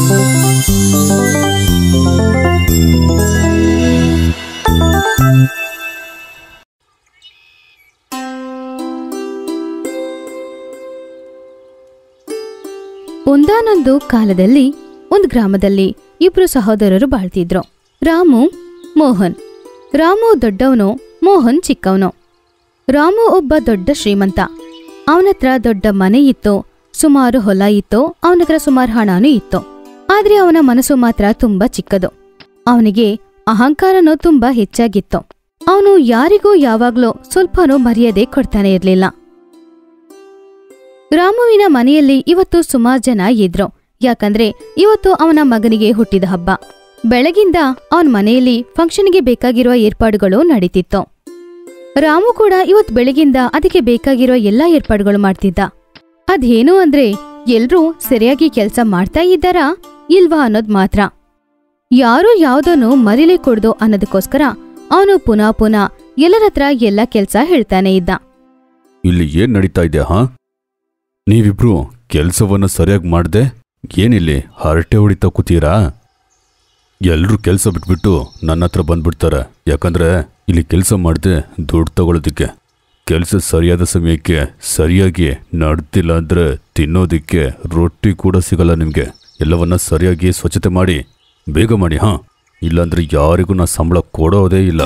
ಒಂದಾನೊಂದು ಕಾಲದಲ್ಲಿ ಒಂದು ಗ್ರಾಮದಲ್ಲಿ ಇಬ್ರು ಸಹೋದರರು ಬಾಳ್ತಿದ್ರು. ರಾಮು, ಮೋಹನ್. ರಾಮು ದೊಡ್ಡವನು, ಮೋಹನ್ ಚಿಕ್ಕವನು. ರಾಮು ಒಬ್ಬ ದೊಡ್ಡ ಶ್ರೀಮಂತ. ಅವನತ್ರ ದೊಡ್ಡ ಮನೆ ಇತ್ತು, ಸುಮಾರು ಹೊಲ ಇತ್ತು, ಅವನತ್ರ ಸುಮಾರು ಹಣನೂ ಇತ್ತು. ಆದ್ರೆ ಅವನ ಮನಸ್ಸು ಮಾತ್ರ ತುಂಬಾ ಚಿಕ್ಕದು. ಅವನಿಗೆ ಅಹಂಕಾರನೂ ತುಂಬಾ ಹೆಚ್ಚಾಗಿತ್ತು. ಅವನು ಯಾರಿಗೂ ಯಾವಾಗ್ಲೂ ಸ್ವಲ್ಪನೂ ಮರ್ಯಾದೆ ಕೊಡ್ತಾನೆ ಇರ್ಲಿಲ್ಲ. ರಾಮುವಿನ ಮನೆಯಲ್ಲಿ ಇವತ್ತು ಸುಮಾರು ಜನ ಇದ್ರು. ಯಾಕಂದ್ರೆ ಇವತ್ತು ಅವನ ಮಗನಿಗೆ ಹುಟ್ಟಿದ ಹಬ್ಬ. ಬೆಳಗಿಂದ ಅವನ ಮನೆಯಲ್ಲಿ ಫಂಕ್ಷನ್ಗೆ ಬೇಕಾಗಿರುವ ಏರ್ಪಾಡುಗಳು ನಡೀತಿತ್ತು. ರಾಮು ಕೂಡ ಇವತ್ತು ಬೆಳಗಿಂದ ಅದಕ್ಕೆ ಬೇಕಾಗಿರೋ ಎಲ್ಲಾ ಏರ್ಪಾಡುಗಳು ಮಾಡ್ತಿದ್ದ. ಅದೇನು ಅಂದ್ರೆ ಎಲ್ರೂ ಸರಿಯಾಗಿ ಕೆಲ್ಸ ಮಾಡ್ತಾ ಇದ್ದಾರಾ ಇಲ್ವಾ ಅನ್ನೋದ್ ಮಾತ್ರ. ಯಾರೂ ಯಾವ್ದನ್ನು ಮರಿಲೇ ಕೊಡ್ದು ಅನ್ನೋದಕ್ಕೋಸ್ಕರ ಅವನು ಪುನಃ ಪುನಃ ಎಲ್ಲರತ್ರ ಎಲ್ಲ ಕೆಲ್ಸ ಹೇಳ್ತಾನೆ ಇದ್ದ. ಇಲ್ಲಿ ಏನ್ ನಡೀತಾ ಇದೆ? ನೀವಿಬ್ರು ಕೆಲ್ಸವನ್ನ ಸರಿಯಾಗಿ ಮಾಡ್ದೆ ಏನಿಲ್ಲಿ ಹರಟೆ ಹೊಡಿತಾ ಕೂತೀರಾ? ಎಲ್ರೂ ಕೆಲ್ಸ ಬಿಟ್ಬಿಟ್ಟು ನನ್ನ ಹತ್ರ ಬಂದ್ಬಿಡ್ತಾರೆ. ಯಾಕಂದ್ರೆ ಇಲ್ಲಿ ಕೆಲಸ ಮಾಡ್ದೆ ದುಡ್ಡು ತಗೊಳ್ಳೋದಿಕ್ಕೆ. ಕೆಲಸ ಸರಿಯಾದ ಸಮಯಕ್ಕೆ ಸರಿಯಾಗಿ ನಡೆದಿಲ್ಲ ಅಂದ್ರೆ ತಿನ್ನೋದಿಕ್ಕೆ ರೊಟ್ಟಿ ಕೂಡ ಸಿಗಲ್ಲ ನಿಮ್ಗೆ. ಎಲ್ಲವನ್ನ ಸರಿಯಾಗಿ ಸ್ವಚ್ಛತೆ ಮಾಡಿ ಬೇಗ ಮಾಡಿ. ಇಲ್ಲಾಂದ್ರೆ ಯಾರಿಗೂ ನಾ ಸಂಬಳ ಕೊಡೋದೇ ಇಲ್ಲ.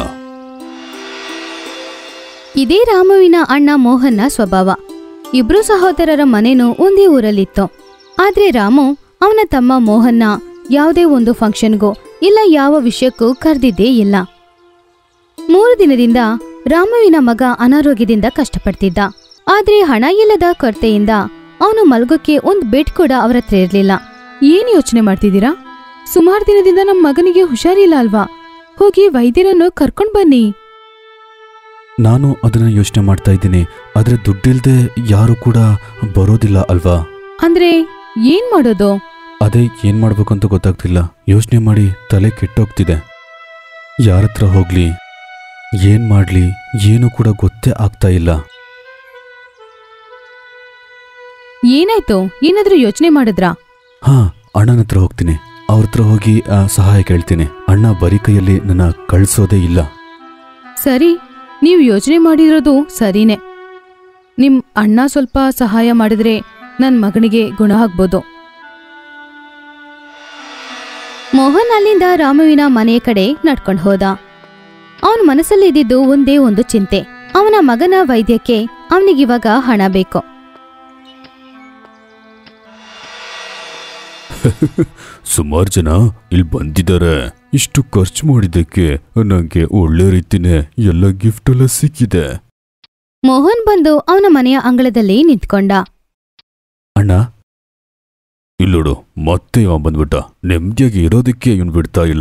ಇದೇ ರಾಮುವಿನ ಅಣ್ಣ ಮೋಹನ್ನ ಸ್ವಭಾವ. ಇಬ್ರು ಸಹೋದರರ ಮನೆನೂ ಒಂದೇ ಊರಲ್ಲಿತ್ತು. ಆದ್ರೆ ರಾಮು ಅವನ ತಮ್ಮ ಮೋಹನ್ನ ಯಾವುದೇ ಒಂದು ಫಂಕ್ಷನ್ಗೂ ಇಲ್ಲ ಯಾವ ವಿಷಯಕ್ಕೂ ಕರೆದಿದ್ದೇ ಇಲ್ಲ. 3 ದಿನದಿಂದ ರಾಮುವಿನ ಮಗ ಅನಾರೋಗ್ಯದಿಂದ ಕಷ್ಟಪಡ್ತಿದ್ದ. ಆದ್ರೆ ಹಣ ಇಲ್ಲದ ಕೊರತೆಯಿಂದ ಅವನು ಮಲ್ಗೋಕ್ಕೆ ಒಂದು ಬೆಡ್ ಕೂಡ ಅವರ ಹತ್ರ ಇರ್ಲಿಲ್ಲ. ಏನ್ ಯೋಚನೆ ಮಾಡ್ತಿದ್ದೀರಾ? ಸುಮಾರು ದಿನದಿಂದ ನಮ್ಮ ಮಗನಿಗೆ ಹುಷಾರಿಲ್ಲ ಅಲ್ವಾ? ಹೋಗಿ ವೈದ್ಯರನ್ನು ಕರ್ಕೊಂಡ್ ಬನ್ನಿ. ನಾನು ಅದನ್ನ ಯೋಚನೆ ಮಾಡ್ತಾ ಇದ್ದೀನಿ. ಆದ್ರೆ ದುಡ್ಡಿಲ್ದೆ ಯಾರು ಕೂಡ ಬರೋದಿಲ್ಲ ಅಲ್ವಾ? ಅಂದ್ರೆ ಏನ್ ಮಾಡೋದು? ಅದೇ ಏನ್ ಮಾಡ್ಬೇಕಂತ ಗೊತ್ತಾಗ್ತಿಲ್ಲ. ಯೋಚನೆ ಮಾಡಿ ತಲೆ ಕೆಟ್ಟೋಗ್ತಿದೆ. ಯಾರತ್ರ ಹೋಗ್ಲಿ, ಏನ್ ಮಾಡ್ಲಿ, ಏನು ಕೂಡ ಗೊತ್ತೇ ಆಗ್ತಾ ಇಲ್ಲ. ಏನಾಯ್ತು? ಏನಾದ್ರೂ ಯೋಚನೆ ಮಾಡಿದ್ರಾ? ಅಣ್ಣನ ಹತ್ರ ಹೋಗ್ತೀನಿ. ಅವ್ರ ಹತ್ರ ಹೋಗಿ ಸಹಾಯ ಕೇಳ್ತೀನಿ. ಅಣ್ಣ ಬರೀ ಕೈಯಲ್ಲಿ ನನ್ನ ಕಳ್ಸೋದೇ ಇಲ್ಲ. ಸರಿ, ನೀವು ಯೋಚನೆ ಮಾಡಿರೋದು ಸರಿನೇ. ನಿಮ್ ಅಣ್ಣ ಸ್ವಲ್ಪ ಸಹಾಯ ಮಾಡಿದ್ರೆ ನನ್ ಮಗನಿಗೆ ಗುಣ ಆಗ್ಬೋದು. ಮೋಹನ್ ಅಲ್ಲಿಂದ ರಾಮುವಿನ ಮನೆಯ ಕಡೆ ನಡ್ಕೊಂಡು ಹೋದ. ಅವನ ಮನಸ್ಸಲ್ಲಿದ್ದಿದ್ದು ಒಂದೇ ಒಂದು ಚಿಂತೆ. ಅವನ ಮಗನ ವೈದ್ಯಕ್ಕೆ ಅವನಿಗಿವಾಗ ಹಣ ಬೇಕು. ಸುಮಾರು ಜನ ಇಲ್ಲಿ ಬಂದಿದ್ದಾರೆ. ಇಷ್ಟು ಖರ್ಚು ಮಾಡಿದ್ದಕ್ಕೆ ನಂಗೆ ಒಳ್ಳೆ ರೀತಿನೇ ಎಲ್ಲ ಗಿಫ್ಟ್ ಎಲ್ಲ ಸಿಕ್ಕಿದೆ. ಮೋಹನ್ ಬಂದು ಅವನ ಮನೆಯ ಅಂಗಳದಲ್ಲಿ ನಿಂತ್ಕೊಂಡ. ಅಣ್ಣ, ಇಲ್ಲೋಡು, ಮತ್ತೆ ಇವ ಬಂದ್ಬಿಟ್ಟ. ನೆಮ್ಮದಿಯಾಗಿ ಇರೋದಕ್ಕೆ ಇವನು ಬಿಡ್ತಾ ಇಲ್ಲ.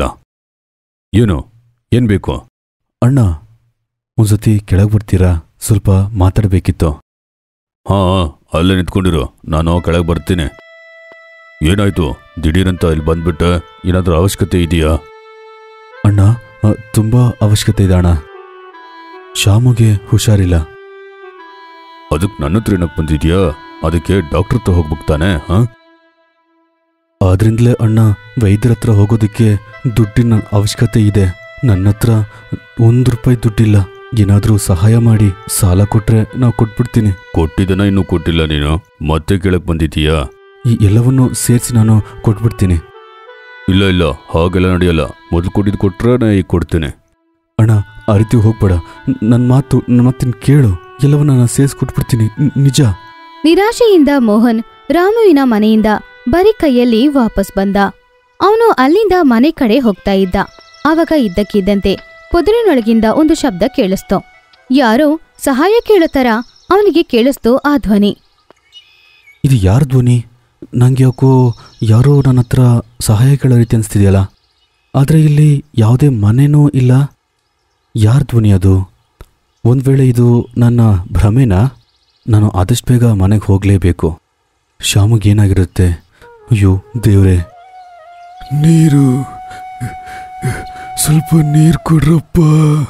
ಏನ್ ಬೇಕು? ಅಣ್ಣ, ಒಂದ್ಸತಿ ಕೆಳಗೆ ಬರ್ತೀರಾ? ಸ್ವಲ್ಪ ಮಾತಾಡ್ಬೇಕಿತ್ತು. ಅಲ್ಲೇ ನಿಂತ್ಕೊಂಡಿರು, ನಾನು ಕೆಳಗೆ ಬರ್ತೀನಿ. ಏನಾಯ್ತು ದಿಢೀರಂತ ಇಲ್ಲಿ ಬಂದ್ಬಿಟ್ಟ? ಏನಾದ್ರೂ ಅವಶ್ಯಕತೆ ಇದೆಯಾ? ಅಣ್ಣ, ತುಂಬಾ ಅವಶ್ಯಕತೆ ಇದೆ ಅಣ್ಣ. ಶಾಮುಗೆ ಹುಷಾರಿಲ್ಲ. ಅದಕ್ಕೆ ನನ್ನ ಹತ್ರ ಏನಕ್ಕೆ ಬಂದಿದ್ಯಾ? ಅದಕ್ಕೆ ಡಾಕ್ಟರ್ ಹತ್ರ ಹೋಗ್ಬಿಡ್ತಾನೆ. ಆದ್ರಿಂದಲೇ ಅಣ್ಣ ವೈದ್ಯರ ಹತ್ರ ಹೋಗೋದಕ್ಕೆ ದುಡ್ಡಿನ ಅವಶ್ಯಕತೆ ಇದೆ. ನನ್ನ ಹತ್ರ ₹1 ದುಡ್ಡಿಲ್ಲ. ಏನಾದ್ರೂ ಸಹಾಯ ಮಾಡಿ, ಸಾಲ ಕೊಟ್ರೆ ನಾವು ಕೊಟ್ಬಿಡ್ತೀನಿ. ಕೊಟ್ಟಿದ್ದನ ಇನ್ನೂ ಕೊಟ್ಟಿಲ್ಲ ನೀನು, ಮತ್ತೆ ಕೇಳಕ್ ಬಂದಿದ್ದೀಯಾ? ಈ ಎಲ್ಲವನ್ನೂ ಸೇರಿಸಿ ನಾನು ಕೊಟ್ಬಿಡ್ತೀನಿ. ಇಲ್ಲ, ಹಾಗೆಲ್ಲ ನಡೆಯಲ್ಲ. ಮೊದಲು ಕೊಟ್ಟಿದ್ದು ಕೊಟ್ರೆ ನಾ ಈಗ ಕೊಡ್ತೇನೆ. ಅಣ್ಣ, ಆ ರೀತಿ ಹೋಗ್ಬೇಡ. ನನ್ನ ಮಾತಿನ ಕೇಳು. ಎಲ್ಲವನ್ನ ನಾನು ಸೇರಿಸಿ ಕೊಟ್ಬಿಡ್ತೀನಿ, ನಿಜ. ನಿರಾಶೆಯಿಂದ ಮೋಹನ್ ರಾಮುವಿನ ಮನೆಯಿಂದ ಬರೀ ಕೈಯಲ್ಲಿ ವಾಪಸ್ ಬಂದ. ಅವನು ಅಲ್ಲಿಂದ ಮನೆ ಕಡೆ ಹೋಗ್ತಾ ಇದ್ದ. ಆವಾಗ ಇದ್ದಕ್ಕಿದ್ದಂತೆ ಪೊದರಿನೊಳಗಿಂದ ಒಂದು ಶಬ್ದ ಕೇಳಿಸ್ತು. ಯಾರೋ ಸಹಾಯ ಕೇಳೋತರ ಅವನಿಗೆ ಕೇಳಿಸ್ತು ಆ ಧ್ವನಿ. ಇದು ಯಾರ ಧ್ವನಿ? ನಂಗೆ ಯಾಕೋ ಯಾರೋ ನನ್ನ ಹತ್ರ ಸಹಾಯ ಕೇಳೋ ರೀತಿ ಅನಿಸ್ತಿದೆಯಲ್ಲ. ಆದರೆ ಇಲ್ಲಿ ಯಾವುದೇ ಮನೆನೂ ಇಲ್ಲ. ಯಾರ ಧ್ವನಿ ಅದು? ಒಂದು ವೇಳೆ ಇದು ನನ್ನ ಭ್ರಮೆನಾ? ನಾನು ಆದಷ್ಟು ಬೇಗ ಮನೆಗೆ ಹೋಗಲೇಬೇಕು. ಶಾಮುಗೇನಾಗಿರುತ್ತೆ? ಅಯ್ಯೋ ದೇವ್ರೆ, ನೀರು, ಸ್ವಲ್ಪ ನೀರು ಕೊಡ್ರಪ್ಪ.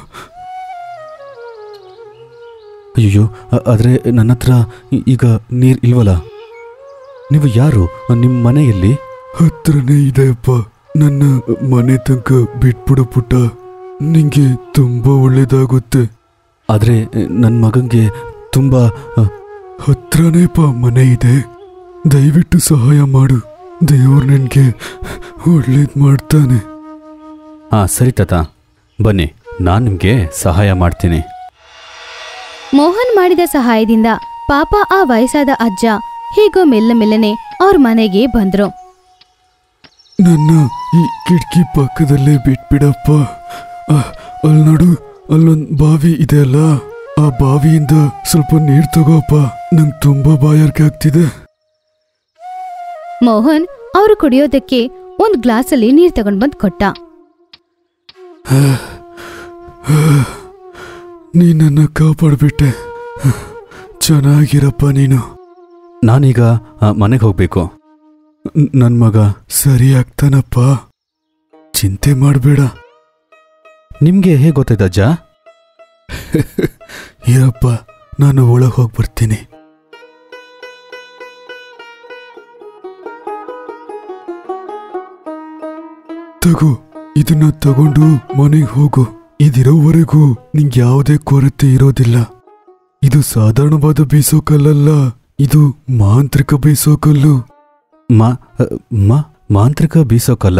ಅಯ್ಯೋ, ಆದರೆ ನನ್ನ ಹತ್ರ ಈಗ ನೀರು ಇಲ್ವಲ್ಲ. ನೀವು ಯಾರು? ನಿಮ್ಮ ಮನೆಯಲ್ಲಿ? ಹತ್ರನೇ ಇದೆಯಪ್ಪ. ನನ್ನ ಮನೆ ತನಕ ಬಿಟ್ಬಿಡು ಪುಟ್ಟ. ನಿಂಗೆ ತುಂಬಾ ಒಳ್ಳೇದಾಗುತ್ತೆ. ಆದ್ರೆ ನನ್ನ ಮಗಂಗೆ ತುಂಬಾ ಹತ್ರನೇಪ ಮನೆ ಇದೆ. ದಯವಿಟ್ಟು ಸಹಾಯ ಮಾಡು. ದೇವ್ರು ನಿನ್ಗೆ ಒಳ್ಳೇದ್ ಮಾಡ್ತಾನೆ. ಸರಿ ತಾತ, ಬನ್ನಿ, ನಾನು ನಿಮ್ಗೆ ಸಹಾಯ ಮಾಡ್ತೀನಿ. ಮೋಹನ್ ಮಾಡಿದ ಸಹಾಯದಿಂದ ಪಾಪ ಆ ವಯಸ್ಸಾದ ಅಜ್ಜ ಹೀಗೋ ಮೆಲ್ಲನೆ ಅವ್ರ ಮನೆಗೆ ಬಂದ್ರು. ನನ್ನ ಈ ಕಿಟಕಿ ಪಕ್ಕದಲ್ಲೇ ಬಿಟ್ಬಿಡಪ್ಪ. ಅಲ್ಲಿ ನೋಡು, ಅಲ್ಲೊಂದ್ ಬಾವಿ ಇದೆ ಅಲ್ಲ, ಆ ಬಾವಿಯಿಂದ ಸ್ವಲ್ಪ ನೀರ್ ತಗೋಪ್ಪ. ನಂಗೆ ತುಂಬಾ ಬಾಯಾರಿಕೆ ಆಗ್ತಿದೆ. ಮೋಹನ್ ಅವರು ಕುಡಿಯೋದಕ್ಕೆ ಒಂದ್ ಗ್ಲಾಸಲ್ಲಿ ನೀರ್ ತಗೊಂಡ್ ಬಂದ್ ಕೊಟ್ಟ. ನೀ ನನ್ನ ಕಾಪಾಡ್ಬಿಟ್ಟೆ. ಚೆನ್ನಾಗಿರಪ್ಪ ನೀನು. ನಾನೀಗ ಮನೆಗೆ ಹೋಗ್ಬೇಕು. ನನ್ನ ಮಗ ಸರಿ ಆಗ್ತಾನಪ್ಪ, ಚಿಂತೆ ಮಾಡಬೇಡ. ನಿಮ್ಗೆ ಹೇಗೆ ಗೊತ್ತಾಯ್ತು ಅಜ್ಜ? ಇರಪ್ಪ, ನಾನು ಒಳಗೆ ಹೋಗಿ ಬರ್ತೀನಿ. ತಗೋ, ಇದನ್ನ ತಗೊಂಡು ಮನೆಗೆ ಹೋಗು. ಇದಿರೋವರೆಗೂ ನಿಂಗೆ ಯಾವುದೇ ಕೊರತೆ ಇರೋದಿಲ್ಲ. ಇದು ಸಾಧಾರಣವಾದ ಬೀಸೋಕಲ್ಲಲ್ಲ, ಇದು ಮಾಂತ್ರಿಕ ಬೀಸೋಕಲ್ಲು. ಮಾಂತ್ರಿಕ ಬೀಸೋಕಲ್ಲ?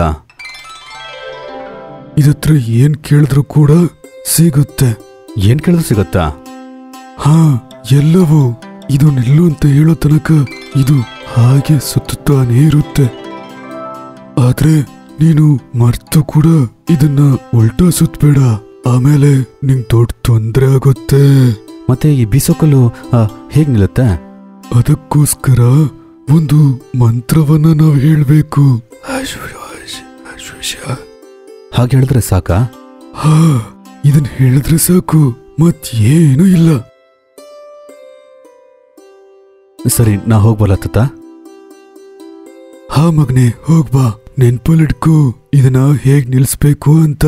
ಇದತ್ರ ಏನ್ ಕೇಳಿದ್ರು ಕೂಡ ಸಿಗುತ್ತೆ. ಏನ್ ಕೇಳಿದ್ರು ಸಿಗುತ್ತಾ? ಹಾ, ಎಲ್ಲವೂ. ಇದು ನಿಲ್ಲು ಅಂತ ಹೇಳೋ ತನಕ ಇದು ಹಾಗೆ ಸುತ್ತಾನೇ ಇರುತ್ತೆ. ಆದ್ರೆ ನೀನು ಮರ್ತು ಕೂಡ ಇದನ್ನ ಉಲ್ಟಾ ಸುತ್ತಬೇಡ, ಆಮೇಲೆ ನಿಂಗೆ ದೊಡ್ಡ ತೊಂದರೆ ಆಗುತ್ತೆ. ಮತ್ತೆ ಈ ಬೀಸೋಕಲ್ಲು ಹೇಗ್ ನಿಲ್ಲುತ್ತೆ? ಅದಕ್ಕೋಸ್ಕರ ಒಂದು ಮಂತ್ರವನ್ನ ನಾವು ಹೇಳ್ಬೇಕು. ಹಾಗೆ ಹೇಳಿದ್ರೆ ಸಾಕಾ? ಹಾ, ಇದನ್ನ ಹೇಳಿದ್ರೆ ಸಾಕು, ಮತ್ತೇನು ಇಲ್ಲ. ಸರಿ, ನಾ ಹೋಗ್ಬಲ್ಲ ತಾತ? ಹಾ ಮಗನೆ, ಹೋಗ್ಬಾ. ನೆನ್ಪಲ್ಲಿಡ್ಕೋ ಇದನ್ನ ಹೇಗ್ ನಿಲ್ಸ್ಬೇಕು ಅಂತ.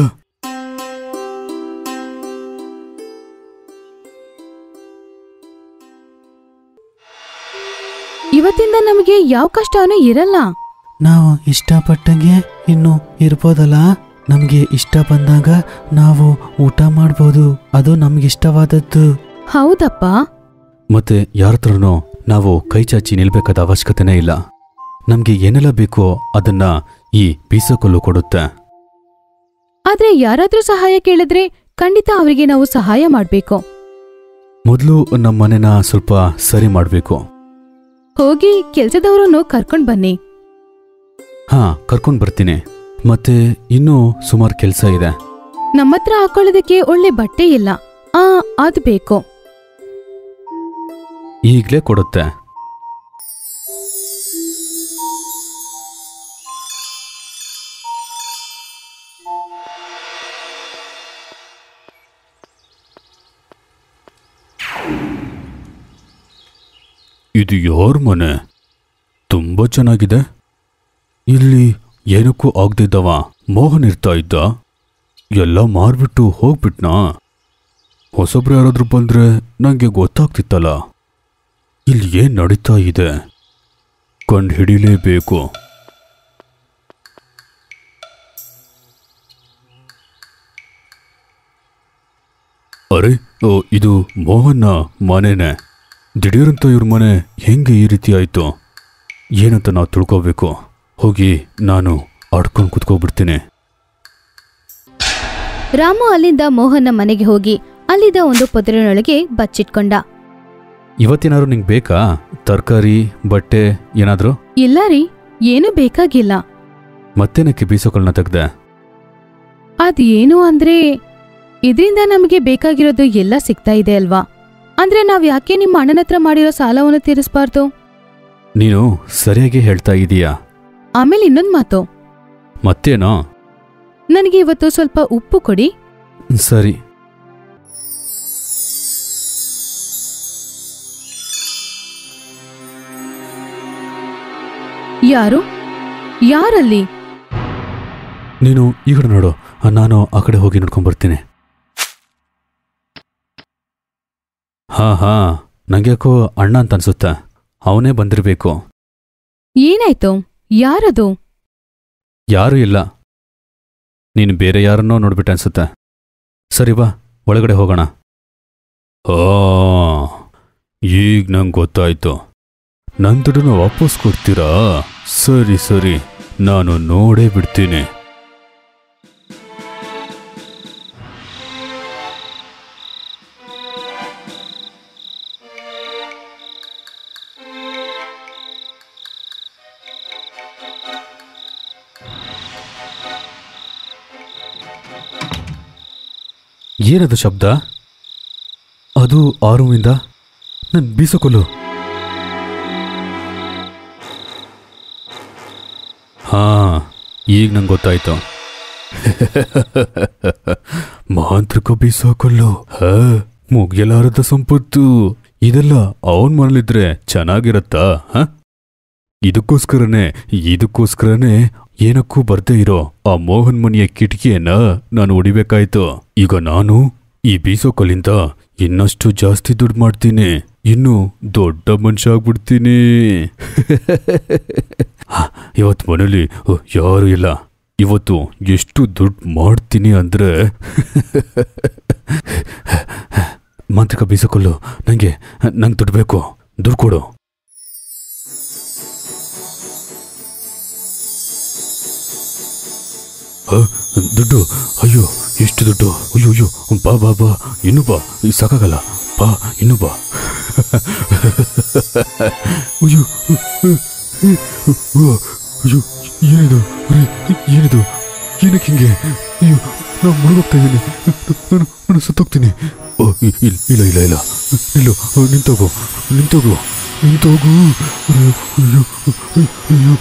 ಇವತ್ತಿಂದ ನಮಗೆ ಯಾವ ಕಷ್ಟನೂ ಇರಲ್ಲ. ನಾವು ಇಷ್ಟಪಟ್ಟಂಗೆ ಇನ್ನು ಇರ್ಬೋದಲ್ಲ. ನಮ್ಗೆ ಇಷ್ಟ ಬಂದಾಗ ನಾವು ಊಟ ಮಾಡ್ಬೋದು, ಅದು ನಮ್ಗಿಷ್ಟವಾದದ್ದು. ಹೌದಪ್ಪ. ಮತ್ತೆ ಯಾರತ್ರನೂ ನಾವು ಕೈ ಚಾಚಿ ನಿಲ್ಬೇಕಾದ ಅವಶ್ಯಕತೆನೇ ಇಲ್ಲ. ನಮ್ಗೆ ಏನೆಲ್ಲ ಬೇಕೋ ಅದನ್ನ ಈ ಬೀಸೋಕಲ್ಲು ಕೊಡುತ್ತೆ. ಆದ್ರೆ ಯಾರಾದ್ರೂ ಸಹಾಯ ಕೇಳಿದ್ರೆ ಖಂಡಿತ ಅವರಿಗೆ ನಾವು ಸಹಾಯ ಮಾಡ್ಬೇಕು. ಮೊದಲು ನಮ್ಮ ಮನೆನ ಸ್ವಲ್ಪ ಸರಿ ಮಾಡ್ಬೇಕು. ಹೋಗಿ ಕೆಲ್ಸದವರನ್ನು ಕರ್ಕೊಂಡ್ ಬನ್ನಿ. ಹಾ, ಕರ್ಕೊಂಡ್ ಬರ್ತೀನಿ. ಮತ್ತೆ ಇನ್ನೂ ಸುಮಾರು ಕೆಲ್ಸ ಇದೆ. ನಮ್ಮತ್ರ ಹಾಕೊಳ್ಳೋದಕ್ಕೆ ಒಳ್ಳೆ ಬಟ್ಟೆ ಇಲ್ಲ. ಅದ್ ಬೇಕು. ಈಗ್ಲೇ ಕೊಡುತ್ತೆ. ಇದು ಯಾರ ಮನೆ? ತುಂಬಾ ಚೆನ್ನಾಗಿದೆ. ಇಲ್ಲಿ ಏನಕ್ಕೂ ಆಗದಿದ್ದವ ಮೋಹನ್ ಇರ್ತಾ ಇದ್ದ. ಎಲ್ಲ ಮಾರ್ಬಿಟ್ಟು ಹೋಗ್ಬಿಟ್ನಾ? ಹೊಸಬ್ರು ಯಾರಾದ್ರೂ ಬಂದ್ರೆ ನಂಗೆ ಗೊತ್ತಾಗ್ತಿತ್ತಲ್ಲ. ಇಲ್ಲಿ ಏನ್ ನಡೀತಾ ಇದೆ ಕಂಡು ಹಿಡಿಲೇಬೇಕು. ಅರೆ, ಇದು ಮೋಹನ್ನ ಮನೆನೇ. ದಿಢೀರಂತ ಇವ್ರ ಮನೆ ಹೆಂಗೆ ಈ ರೀತಿ ಆಯ್ತು ಏನಂತ ನಾವು ತಿಳ್ಕೋಬೇಕು. ಹೋಗಿ ನಾನು ಆಡ್ಕೊಂಡು ಕುತ್ಕೋಬಿಡ್ತೀನಿ. ರಾಮು ಅಲ್ಲಿಂದ ಮೋಹನ್ನ ಮನೆಗೆ ಹೋಗಿ ಅಲ್ಲಿದ್ದ ಒಂದು ಪೊದರಿನೊಳಗೆ ಬಚ್ಚಿಟ್ಕೊಂಡ. ಇವತ್ತೇನಾದ್ರು ನಿಂಗೆ ಬೇಕಾ? ತರಕಾರಿ, ಬಟ್ಟೆ ಏನಾದ್ರು? ಇಲ್ಲ ರೀ, ಏನು ಬೇಕಾಗಿಲ್ಲ. ಮತ್ತೇನಕ್ಕೆ ಬೀಸೋಕಲ್ನ ತೆಗ್ದೆ? ಅದೇನು ಅಂದ್ರೆ ಇದರಿಂದ ನಮಗೆ ಬೇಕಾಗಿರೋದು ಎಲ್ಲ ಸಿಗ್ತಾ ಇದೆ ಅಲ್ವಾ. ಅಂದ್ರೆ ನಾವ್ ಯಾಕೆ ನಿಮ್ಮ ಅಣ್ಣನ ಹತ್ರ ಮಾಡಿರೋ ಸಾಲವನ್ನು ತೀರಿಸಬಾರ್ದು? ನೀನು ಸರಿಯಾಗಿ ಹೇಳ್ತಾ ಇದೀಯಾ. ಆಮೇಲೆ ಇನ್ನೊಂದ್ ಮಾತು. ಮತ್ತೇನೋ? ನನಗೆ ಇವತ್ತು ಸ್ವಲ್ಪ ಉಪ್ಪು ಕೊಡಿ. ಸರಿ. ಯಾರಲ್ಲಿ? ನೀನು ಈ ಕಡೆ ನೋಡು, ನಾನು ಆ ಕಡೆ ಹೋಗಿ ನೋಡ್ಕೊಂಡ್ ಬರ್ತೀನಿ. ಹಾ, ನಂಗ್ಯಾಕೋ ಅಣ್ಣ ಅಂತ ಅನ್ಸುತ್ತೆ. ಅವನೇ ಬಂದಿರ್ಬೇಕು. ಏನಾಯ್ತು? ಯಾರದು? ಯಾರೂ ಇಲ್ಲ. ನೀನು ಬೇರೆ ಯಾರನ್ನೋ ನೋಡ್ಬಿಟ್ಟೆ ಅನ್ಸುತ್ತೆ. ಸರಿ ಬಾ, ಒಳಗಡೆ ಹೋಗೋಣ. ಈಗ ನಂಗೆ ಗೊತ್ತಾಯ್ತು. ನನ್ನ ದುಡ್ಡನ್ನು ವಾಪಸ್ ಕೊಡ್ತೀರಾ? ಸರಿ ಸರಿ, ನಾನು ನೋಡೇ ಬಿಡ್ತೀನಿ. ಏನದು ಶಬ್ದ? ಅದು ಆ ರೂಮಿಂದ ನನ್ನ ಬೀಸೋಕೊಲ್ಲು. ಹಾ, ಈಗ ನಂಗೆ ಗೊತ್ತಾಯ್ತು. ಮಾಂತ್ರಿಕ ಬೀಸೋಕೊಲ್ಲು, ಮುಗಿಯಲಾರದ ಸಂಪತ್ತು. ಇದೆಲ್ಲ ಅವನ್ ಮನೇಲಿದ್ರೆ ಚೆನ್ನಾಗಿರತ್ತಾ? ಇದಕ್ಕೋಸ್ಕರನೇ ಏನಕ್ಕೂ ಬರ್ದೇ ಇರೋ ಆ ಮೋಹನ್ ಮನೆಯ ಕಿಟಕಿಯನ್ನ ನಾನು ಹೊಡಿಬೇಕಾಯ್ತು. ಈಗ ನಾನು ಈ ಬೀಸೋಕಲ್ಲಿಂದ ಇನ್ನಷ್ಟು ಜಾಸ್ತಿ ದುಡ್ಡು ಮಾಡ್ತೀನಿ. ಇನ್ನು ದೊಡ್ಡ ಮನುಷ್ಯ ಆಗ್ಬಿಡ್ತೀನಿ. ಇವತ್ತು ಮನೇಲಿ ಯಾರು ಇಲ್ಲ. ಇವತ್ತು ಎಷ್ಟು ದುಡ್ಡು ಮಾಡ್ತೀನಿ ಅಂದ್ರೆ ಮಾಂತ್ರಿಕ ಬೀಸೋಕಲ್ಲು, ನಂಗೆ ದುಡ್ಡು ಬೇಕು. ದುಡ್ಡು ಕೊಡು. ದುಡ್ಡು? ಅಯ್ಯೋ, ಎಷ್ಟು ದುಡ್ಡು! ಅಯ್ಯೋ ಅಯ್ಯೋ, ಬಾ ಬಾ ಬಾ, ಇನ್ನೂ ಬಾ, ಸಾಕಾಗಲ್ಲ, ಬಾ, ಇನ್ನೂ ಬಾ. ಅಯ್ಯೋ ಅಯ್ಯೋ, ಏನಿದು? ಏನಿದು? ಏನಕ್ಕೆ ಹಿಂಗೆ? ಅಯ್ಯೋ, ನಾನು ಮುಳುಗೋಗ್ತಾ ಇದ್ದೀನಿ. ನಾನು ಸತ್ತೋಗ್ತೀನಿ. ಇಲ್ಲ ಇಲ್ಲ ಇಲ್ಲ, ನಿಲ್ಲು, ನಿಂತೋಗು. ಅಯ್ಯೋ ಅಯ್ಯೋ,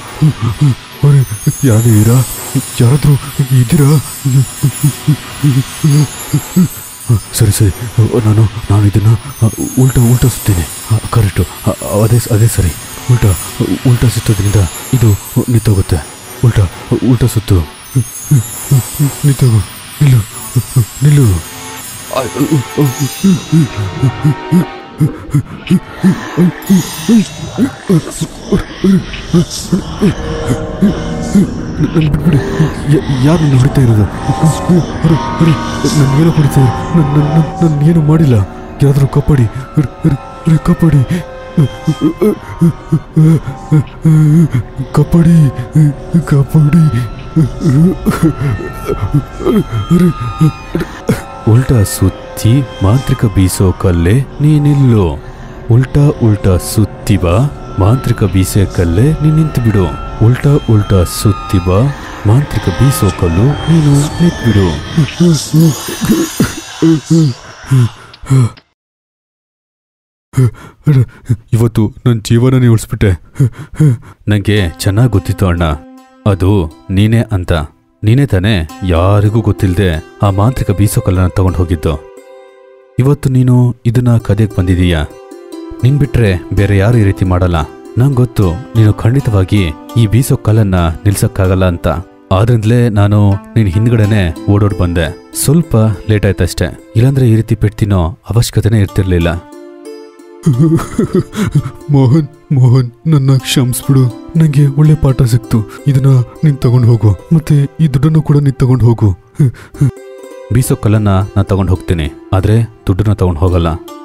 ಯಾರಾದ್ರೂ ಇದ್ದೀರಾ? ಸರಿ ಸರಿ, ನಾನು ಇದನ್ನ ಉಲ್ಟಾ ಸುತ್ತೀನಿ. ಕರೆಕ್ಟು, ಅದೇ ಸರಿ. ಉಲ್ಟಾ ಸುತ್ತೋದ್ರಿಂದ ಇದು ನಿಂತೋಗುತ್ತೆ. ಉಲ್ಟಾ ಸುತ್ತು. ನಿಂತೋಗು. ನಿಲ್ಲು. ಬಿಟ್ಬಿಡಿ. ಯಾರು ನನ್ನ ಹೊಡಿತಾ ಇರೋದು? ನನ್ಗೇನೋ ಹೊಡಿತಾ ಇರೋ. ನನ್ಗೇನು ಮಾಡಿಲ್ಲ. ಯಾರಾದ್ರೂ ಕಾಪಾಡಿ. ಉಲ್ಟಾ ಸುತ್ತಿ ಮಾಂತ್ರಿಕ ಬೀಸೋಕಲ್ಲೇ ನೀನಿಲ್ಲು. ಉಲ್ಟಾ ಸುತ್ತಿ ಬಾ, ಮಾಂತ್ರಿಕ ಬೀಸೋಕಲ್ಲೇ ನೀನು ನಿಂತು ಬಿಡು. ಉಲ್ಟಾ ಸುತ್ತಿ ಬಾ, ಮಾಂತ್ರಿಕ ಬೀಸೋಕಲ್ಲು ನೀನು ನಿಂತ್ಬಿಡು. ಇವತ್ತು ನನ್ನ ಜೀವನನೇ ಉಳಿಸ್ಬಿಟ್ಟೆ. ನನಗೆ ಚೆನ್ನಾಗಿ ಗೊತ್ತಿತ್ತು ಅಣ್ಣ, ಅದು ನೀನೇ ಅಂತ. ನೀನೇ ತಾನೇ ಯಾರಿಗೂ ಗೊತ್ತಿಲ್ಲದೆ ಆ ಮಾಂತ್ರಿಕ ಬೀಸೋಕಲ್ಲನ್ನು ತಗೊಂಡು ಹೋಗಿದ್ದು. ಇವತ್ತು ನೀನು ಇದನ್ನ ಕದೆಗೆ ಬಂದಿದೀಯಾ. ನಿನ್ ಬಿಟ್ರೆ ಬೇರೆ ಯಾರು ಈ ರೀತಿ ಮಾಡಲ್ಲ. ನಂಗೆ ಗೊತ್ತು ನೀನು ಖಂಡಿತವಾಗಿ ಈ ಬೀಸೋಕಲ್ಲನ್ನ ನಿಲ್ಸಕ್ಕಾಗಲ್ಲ ಅಂತ. ಆದ್ರಿಂದಲೇ ನಾನು ನಿನ್ ಹಿಂದ್ಗಡೆನೆ ಓಡೋಡ್ ಬಂದೆ. ಸ್ವಲ್ಪ ಲೇಟ್ ಆಯ್ತಷ್ಟೇ, ಇಲ್ಲಾಂದ್ರೆ ಈ ರೀತಿ ಪೆಡ್ತಿನೋ ಅವಶ್ಯಕತೆನೇ ಇರ್ತಿರ್ಲಿಲ್ಲ. ಮೋಹನ್, ನನ್ನ ಕ್ಷಮಿಸ್ಬಿಡು. ನಂಗೆ ಒಳ್ಳೆ ಪಾಠ ಸಿಕ್ತು. ಇದನ್ನ ನೀನ್ ತಗೊಂಡು ಹೋಗು, ಮತ್ತೆ ಈ ದುಡ್ಡನ್ನು ಕೂಡ ನೀನ್ ತಗೊಂಡು ಹೋಗು. ಬೀಸೋಕಲ್ಲನ್ನ ನಾನು ತಗೊಂಡು ಹೋಗ್ತೀನಿ, ಆದ್ರೆ ದುಡ್ಡನ್ನ ತಗೊಂಡು ಹೋಗಲ್ಲ.